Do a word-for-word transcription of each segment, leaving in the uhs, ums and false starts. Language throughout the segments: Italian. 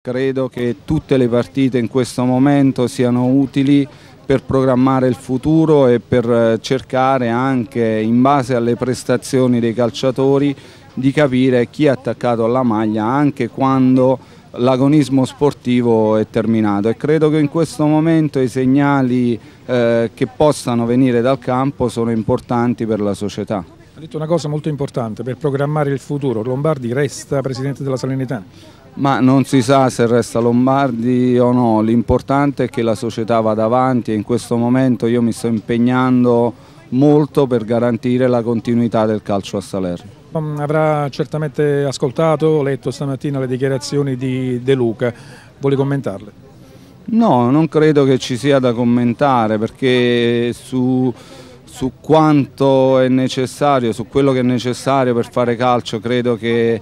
Credo che tutte le partite in questo momento siano utili per programmare il futuro e per cercare anche, in base alle prestazioni dei calciatori, di capire chi è attaccato alla maglia anche quando l'agonismo sportivo è terminato, e credo che in questo momento i segnali eh, che possano venire dal campo sono importanti per la società. Ha detto una cosa molto importante: per programmare il futuro. Lombardi resta presidente della Salernitana? Ma non si sa se resta Lombardi o no, l'importante è che la società vada avanti e in questo momento io mi sto impegnando molto per garantire la continuità del calcio a Salerno. Avrà certamente ascoltato, letto stamattina le dichiarazioni di De Luca, vuole commentarle? No, non credo che ci sia da commentare, perché su... su quanto è necessario, su quello che è necessario per fare calcio, credo che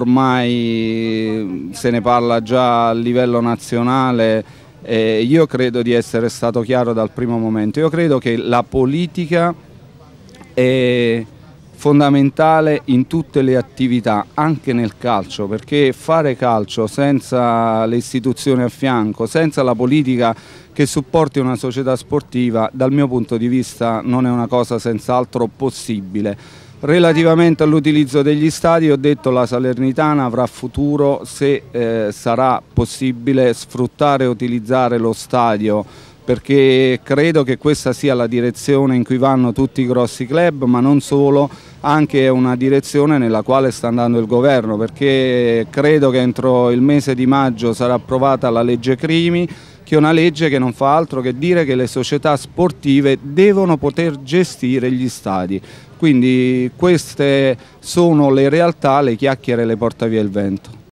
ormai se ne parla già a livello nazionale e io credo di essere stato chiaro dal primo momento. Io credo che la politica è fondamentale in tutte le attività, anche nel calcio, perché fare calcio senza le istituzioni a fianco, senza la politica che supporti una società sportiva, dal mio punto di vista non è una cosa senz'altro possibile. Relativamente all'utilizzo degli stadi, ho detto che la Salernitana avrà futuro se eh, sarà possibile sfruttare e utilizzare lo stadio, perché credo che questa sia la direzione in cui vanno tutti i grossi club, ma non solo, anche una direzione nella quale sta andando il governo, perché credo che entro il mese di maggio sarà approvata la legge Crimi, che è una legge che non fa altro che dire che le società sportive devono poter gestire gli stadi. Quindi queste sono le realtà, le chiacchiere le porta via il vento.